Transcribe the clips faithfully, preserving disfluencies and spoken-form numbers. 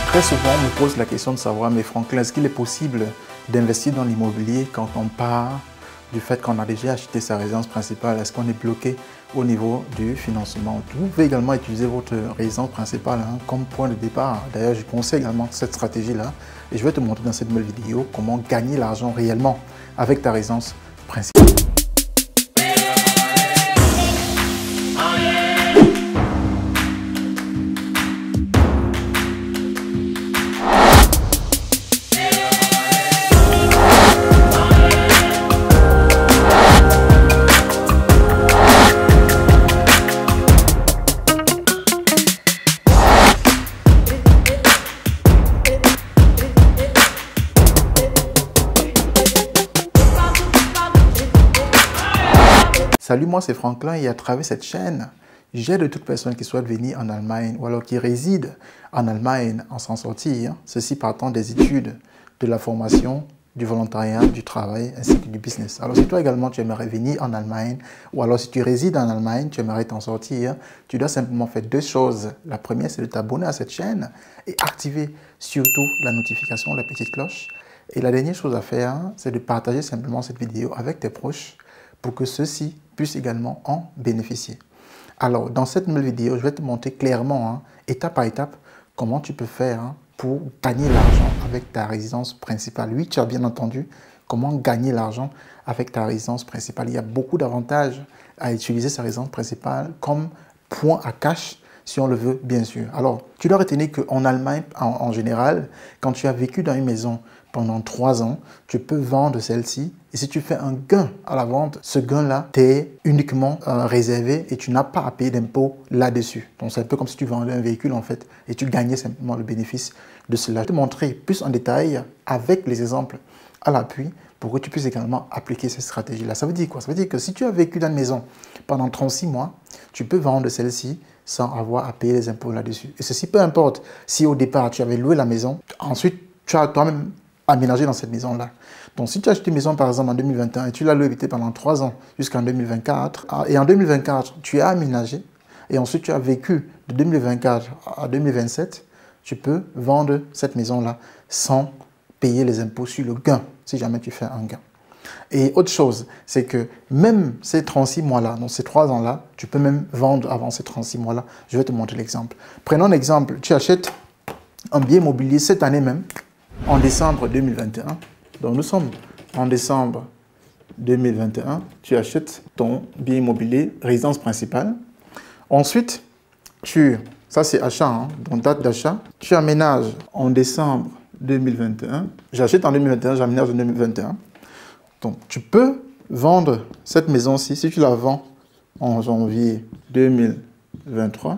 Très souvent, on me pose la question de savoir, mais Franklin, est-ce qu'il est possible d'investir dans l'immobilier quand on part du fait qu'on a déjà acheté sa résidence principale? Est-ce qu'on est bloqué au niveau du financement? Vous pouvez également utiliser votre résidence principale hein, comme point de départ. D'ailleurs, je conseille également cette stratégie-là et je vais te montrer dans cette nouvelle vidéo comment gagner l'argent réellement avec ta résidence principale. Salut, moi c'est Franklin et à travers cette chaîne, j'aide toute personne qui souhaite venir en Allemagne ou alors qui réside en Allemagne en s'en sortir, ceci partant des études, de la formation, du volontariat, du travail ainsi que du business. Alors si toi également tu aimerais venir en Allemagne ou alors si tu résides en Allemagne, tu aimerais t'en sortir, tu dois simplement faire deux choses. La première c'est de t'abonner à cette chaîne et activer surtout la notification, la petite cloche. Et la dernière chose à faire, c'est de partager simplement cette vidéo avec tes proches pour que ceux-ci puissent également en bénéficier. Alors, dans cette nouvelle vidéo, je vais te montrer clairement, hein, étape par étape, comment tu peux faire hein, pour gagner l'argent avec ta résidence principale. Oui, tu as bien entendu comment gagner l'argent avec ta résidence principale. Il y a beaucoup d'avantages à utiliser sa résidence principale comme point à cash, si on le veut, bien sûr. Alors, tu dois retenir qu'en Allemagne, en, en général, quand tu as vécu dans une maison pendant trois ans, tu peux vendre celle-ci. Et si tu fais un gain à la vente, ce gain-là t'est uniquement euh, réservé et tu n'as pas à payer d'impôt là-dessus. Donc, c'est un peu comme si tu vendais un véhicule, en fait, et tu gagnais simplement le bénéfice de cela. Je vais te montrer plus en détail avec les exemples à l'appui pour que tu puisses également appliquer cette stratégie-là. Ça veut dire quoi? Ça veut dire que si tu as vécu dans une maison pendant trente-six mois, tu peux vendre celle-ci sans avoir à payer les impôts là-dessus. Et ceci, peu importe si au départ, tu avais loué la maison, ensuite, tu as toi-même aménagé dans cette maison-là. Donc, si tu as acheté une maison, par exemple, en deux mille vingt et un et tu l'as louée pendant trois ans jusqu'en deux mille vingt-quatre, et en deux mille vingt-quatre, tu as aménagé, et ensuite tu as vécu de deux mille vingt-quatre à deux mille vingt-sept, tu peux vendre cette maison-là sans payer les impôts sur le gain, si jamais tu fais un gain. Et autre chose, c'est que même ces trente-six mois-là, donc ces trois ans-là, tu peux même vendre avant ces trente-six mois-là. Je vais te montrer l'exemple. Prenons l'exemple, tu achètes un bien immobilier cette année même, en décembre deux mille vingt et un. Donc nous sommes en décembre deux mille vingt et un. Tu achètes ton bien immobilier, résidence principale. Ensuite, tu, ça c'est achat, hein, donc date d'achat. Tu aménages en décembre deux mille vingt et un. J'achète en deux mille vingt et un, j'aménage en deux mille vingt et un. Donc tu peux vendre cette maison-ci, si tu la vends en janvier deux mille vingt-trois,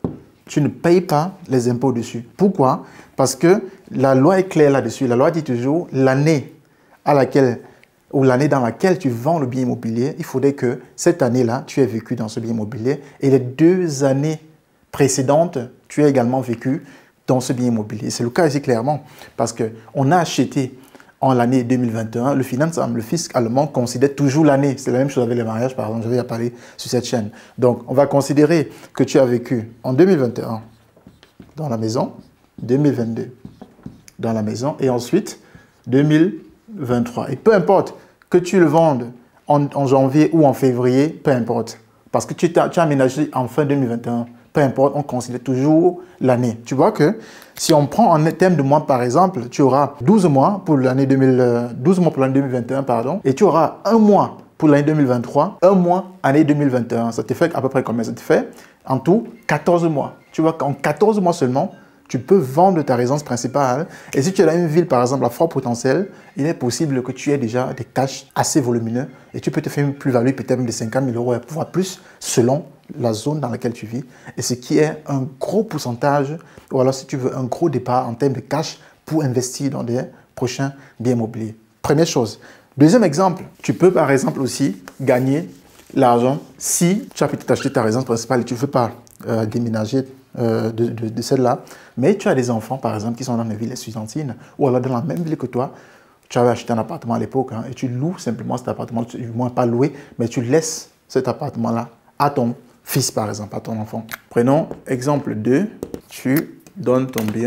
tu ne payes pas les impôts dessus. Pourquoi? Parce que la loi est claire là-dessus. La loi dit toujours l'année à laquelle ou l'année dans laquelle tu vends le bien immobilier, il faudrait que cette année-là, tu aies vécu dans ce bien immobilier et les deux années précédentes, tu aies également vécu dans ce bien immobilier. C'est le cas ici clairement parce qu'on a acheté en l'année deux mille vingt et un, le Finanzamt, le fisc allemand considère toujours l'année. C'est la même chose avec les mariages, par exemple, je vais y parler sur cette chaîne. Donc, on va considérer que tu as vécu en deux mille vingt et un dans la maison, deux mille vingt-deux dans la maison et ensuite deux mille vingt-trois. Et peu importe que tu le vendes en, en janvier ou en février, peu importe. Parce que tu, tu as aménagé en fin deux mille vingt et un, peu importe, on considère toujours l'année. Tu vois que si on prend en termes de mois, par exemple, tu auras douze mois pour l'année deux mille, douze mois pour l'année deux mille vingt et un, pardon, et tu auras un mois pour l'année deux mille vingt-trois, un mois année deux mille vingt et un. Ça te fait à peu près combien? Ça te fait en tout quatorze mois. Tu vois qu'en quatorze mois seulement, tu peux vendre ta résidence principale. Et si tu es dans une ville, par exemple, à fort potentiel, il est possible que tu aies déjà des cash assez volumineux et tu peux te faire une plus-value peut-être même de cinquante mille euros, voire plus, selon la zone dans laquelle tu vis. Et ce qui est un gros pourcentage, ou alors si tu veux un gros départ en termes de cash pour investir dans des prochains biens immobiliers. Première chose. Deuxième exemple, tu peux par exemple aussi gagner l'argent si tu as peut-être acheté ta résidence principale et tu ne veux pas euh, déménager Euh, de, de, de celle-là, mais tu as des enfants, par exemple, qui sont dans une ville estudiantine ou alors dans la même ville que toi, tu avais acheté un appartement à l'époque hein, et tu loues simplement cet appartement, du moins pas loué, mais tu laisses cet appartement-là à ton fils, par exemple, à ton enfant. Prenons exemple deux, tu donnes ton bien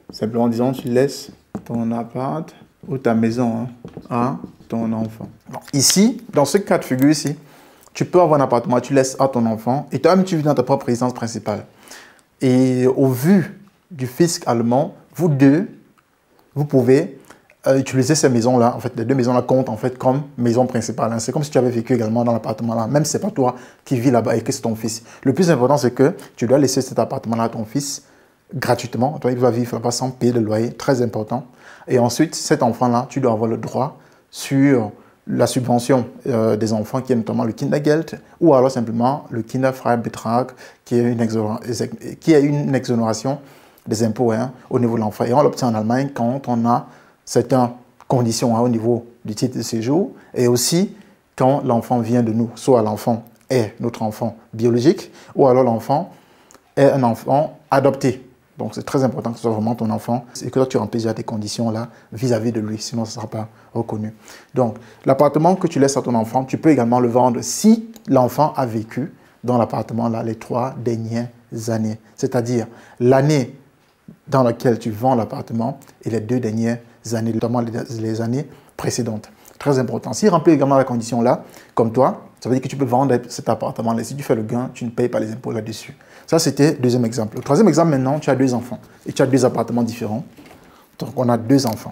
Simplement disons, tu laisses ton appart ou ta maison hein, à ton enfant. Bon, ici, dans ce cas de figure ici, tu peux avoir un appartement, tu laisses à ton enfant et toi-même tu vis dans ta propre résidence principale. Et au vu du fisc allemand, vous deux, vous pouvez euh, utiliser ces maisons-là. En fait, les deux maisons-là comptent en fait comme maison principale. Hein. C'est comme si tu avais vécu également dans l'appartement-là, même si ce n'est pas toi qui vis là-bas et que c'est ton fils. Le plus important, c'est que tu dois laisser cet appartement-là à ton fils gratuitement. Toi, il va vivre là-bas sans payer de loyer, très important. Et ensuite, cet enfant-là, tu dois avoir le droit sur la subvention euh, des enfants, qui est notamment le Kindergeld, ou alors simplement le Kinderfreibetrag, qui est une, exonera qui est une exonération des impôts hein, au niveau de l'enfant. Et on l'obtient en Allemagne quand on a certaines conditions hein, au niveau du titre de séjour, et aussi quand l'enfant vient de nous, soit l'enfant est notre enfant biologique, ou alors l'enfant est un enfant adopté. Donc, c'est très important que ce soit vraiment ton enfant et que toi, tu remplis déjà tes conditions là vis-à-vis de lui, sinon, ça ne sera pas reconnu. Donc, l'appartement que tu laisses à ton enfant, tu peux également le vendre si l'enfant a vécu dans l'appartement là les trois dernières années. C'est-à-dire l'année dans laquelle tu vends l'appartement et les deux dernières années, notamment les, les années précédentes. Très important. S'il remplit également la condition là, comme toi, ça veut dire que tu peux vendre cet appartement-là. Si tu fais le gain, tu ne payes pas les impôts là-dessus. Ça, c'était le deuxième exemple. Le troisième exemple, maintenant, tu as deux enfants et tu as deux appartements différents. Donc, on a deux enfants.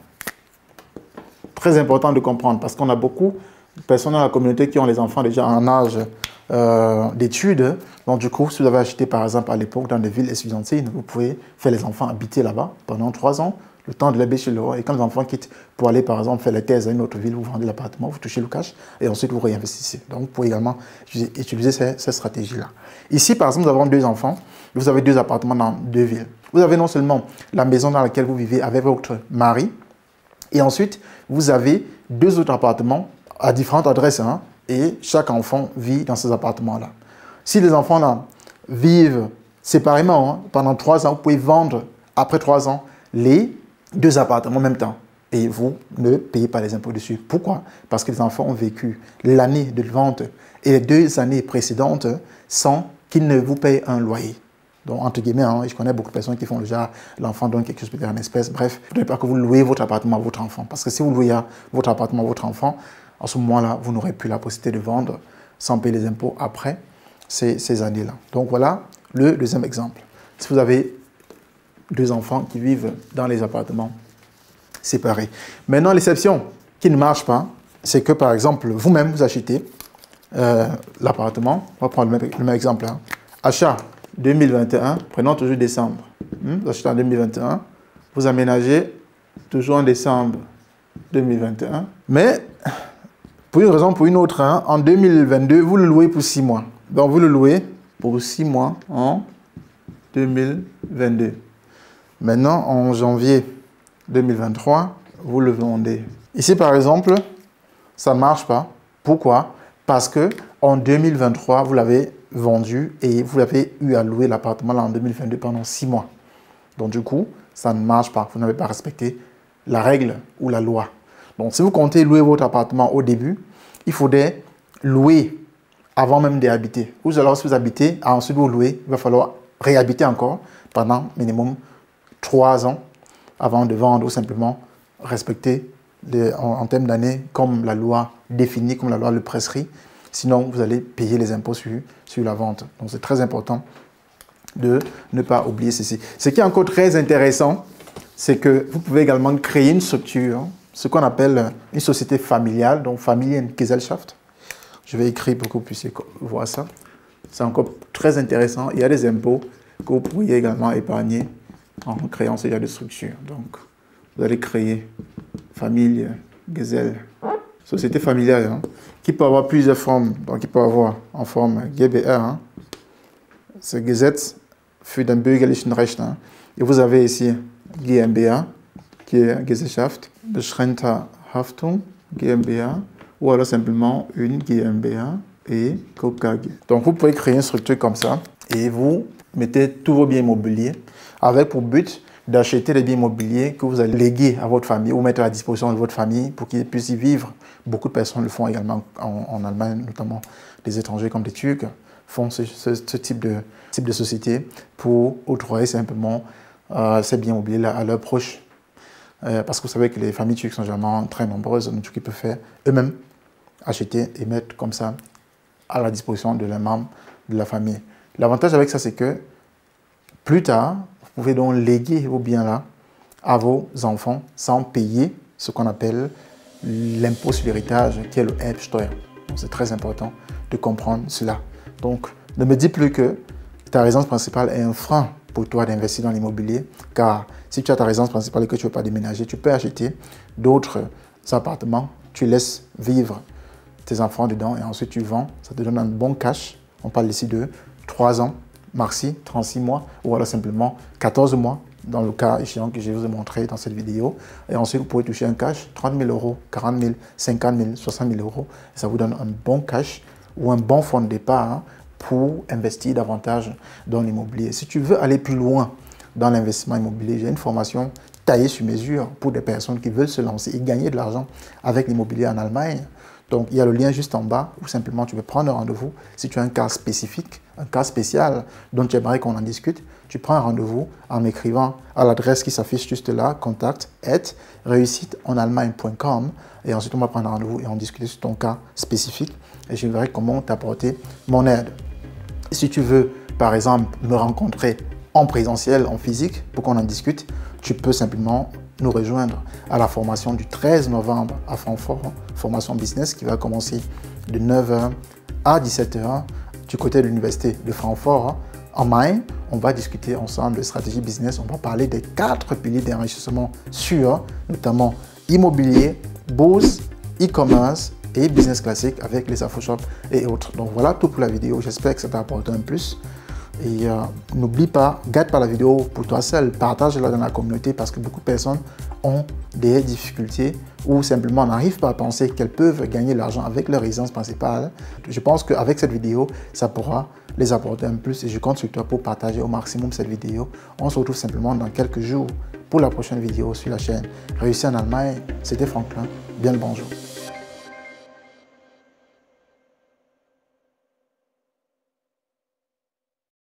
Très important de comprendre parce qu'on a beaucoup de personnes dans la communauté qui ont les enfants déjà en âge euh, d'études. Donc, du coup, si vous avez acheté, par exemple, à l'époque, dans des villes estudiantines, vous pouvez faire les enfants habiter là-bas pendant trois ans, le temps de l'habiter chez le roi. Et quand les enfants quittent pour aller, par exemple, faire la thèse à une autre ville, vous vendez l'appartement, vous touchez le cash et ensuite vous réinvestissez. Donc, vous pouvez également utiliser ces, ces stratégies-là. Ici, par exemple, nous avons deux enfants. Vous avez deux appartements dans deux villes. Vous avez non seulement la maison dans laquelle vous vivez avec votre mari, et ensuite, vous avez deux autres appartements à différentes adresses, hein, et chaque enfant vit dans ces appartements-là. Si les enfants-là vivent séparément hein, pendant trois ans, vous pouvez vendre après trois ans les deux appartements en même temps. Et vous ne payez pas les impôts dessus. Pourquoi? Parce que les enfants ont vécu l'année de vente et les deux années précédentes sans qu'ils ne vous payent un loyer. Donc, entre guillemets, hein, je connais beaucoup de personnes qui font déjà l'enfant donne quelque chose peut-être en espèce. Bref, il ne faudrait pas que vous louez votre appartement à votre enfant. Parce que si vous louez votre appartement à votre enfant, en ce moment-là, vous n'aurez plus la possibilité de vendre sans payer les impôts après ces, ces années-là. Donc, voilà le deuxième exemple. Si vous avez deux enfants qui vivent dans les appartements séparés. Maintenant, l'exception qui ne marche pas, c'est que, par exemple, vous-même, vous achetez euh, l'appartement. On va prendre le même, le même exemple. Hein. Achat deux mille vingt et un, prenons toujours décembre. Hmm? Vous achetez en deux mille vingt et un, vous aménagez toujours en décembre deux mille vingt et un. Mais, pour une raison ou pour une autre, hein, en deux mille vingt-deux, vous le louez pour six mois. Donc, vous le louez pour six mois en deux mille vingt-deux. Maintenant, en janvier deux mille vingt-trois, vous le vendez. Ici, par exemple, ça ne marche pas. Pourquoi? Parce que en deux mille vingt-trois, vous l'avez vendu et vous l'avez eu à louer l'appartement en deux mille vingt-deux pendant six mois. Donc, du coup, ça ne marche pas. Vous n'avez pas respecté la règle ou la loi. Donc, si vous comptez louer votre appartement au début, il faudrait louer avant même d'y habiter. Ou alors, si vous habitez, ensuite vous louez, il va falloir réhabiter encore pendant minimum trois ans avant de vendre ou simplement respecter les, en, en termes d'années comme la loi définit, comme la loi le prescrit. Sinon, vous allez payer les impôts sur, sur la vente. Donc, c'est très important de ne pas oublier ceci. Ce qui est encore très intéressant, c'est que vous pouvez également créer une structure, ce qu'on appelle une société familiale, donc Familiengesellschaft. Je vais écrire pour que vous puissiez voir ça. C'est encore très intéressant. Il y a des impôts que vous pourriez également épargner en créant ce genre de structure. Donc, vous allez créer Familiengesellschaft, société familiale, hein, qui peut avoir plusieurs formes. Donc, il peut avoir en forme G b R, hein, c'est Gesetz für den bürgerlichen Recht. Hein. Et vous avez ici GmbH, qui est Gesellschaft, beschränkter Haftung, GmbH, ou alors simplement une GmbH et K K G. Donc, vous pouvez créer une structure comme ça et vous mettez tous vos biens immobiliers avec pour but d'acheter des biens immobiliers que vous allez léguer à votre famille ou mettre à la disposition de votre famille pour qu'ils puissent y vivre. Beaucoup de personnes le font également en, en Allemagne, notamment des étrangers comme des Turcs, font ce, ce, ce type, de, type de société pour octroyer simplement euh, ces biens immobiliers à leurs proches. Euh, parce que vous savez que les familles turques sont généralement très nombreuses, donc ils peuvent faire eux-mêmes acheter et mettre comme ça à la disposition de leurs membres de la famille. L'avantage avec ça, c'est que plus tard, vous pouvez donc léguer vos biens-là à vos enfants sans payer ce qu'on appelle l'impôt sur l'héritage, qui est le Erbsteuer. C'est très important de comprendre cela. Donc, ne me dis plus que ta résidence principale est un frein pour toi d'investir dans l'immobilier, car si tu as ta résidence principale et que tu ne veux pas déménager, tu peux acheter d'autres appartements, tu laisses vivre tes enfants dedans et ensuite tu vends, ça te donne un bon cash. On parle ici de trois ans, maxi, trente-six mois, ou alors simplement quatorze mois, dans le cas échéant que je vous ai montré dans cette vidéo. Et ensuite, vous pouvez toucher un cash, trente mille euros, quarante mille, cinquante mille, soixante mille euros. Et ça vous donne un bon cash ou un bon fonds de départ hein, pour investir davantage dans l'immobilier. Si tu veux aller plus loin dans l'investissement immobilier, j'ai une formation taillée sur mesure pour des personnes qui veulent se lancer et gagner de l'argent avec l'immobilier en Allemagne. Donc, il y a le lien juste en bas où simplement tu peux prendre un rendez-vous. Si tu as un cas spécifique, un cas spécial dont tu aimerais qu'on en discute, tu prends un rendez-vous en m'écrivant à l'adresse qui s'affiche juste là, contact at réussite en allemagne point com, et ensuite on va prendre un rendez-vous et on discute sur ton cas spécifique et je verrai comment t'apporter mon aide. Si tu veux, par exemple, me rencontrer en présentiel, en physique, pour qu'on en discute, tu peux simplement nous rejoindre à la formation du treize novembre à Francfort, formation business qui va commencer de neuf heures à dix-sept heures du côté de l'université de Francfort. En Main, on va discuter ensemble de stratégie business, on va parler des quatre piliers d'enrichissement sûr, notamment immobilier, bourse, e-commerce et business classique avec les infoshops et autres. Donc voilà tout pour la vidéo, j'espère que ça t'a apporté un plus. Et euh, n'oublie pas, garde pas la vidéo pour toi seul, partage-la dans la communauté parce que beaucoup de personnes ont des difficultés ou simplement n'arrivent pas à penser qu'elles peuvent gagner de l'argent avec leur résidence principale. Je pense qu'avec cette vidéo, ça pourra les apporter un plus et je compte sur toi pour partager au maximum cette vidéo. On se retrouve simplement dans quelques jours pour la prochaine vidéo sur la chaîne Réussir en Allemagne. C'était Franklin, bien le bonjour.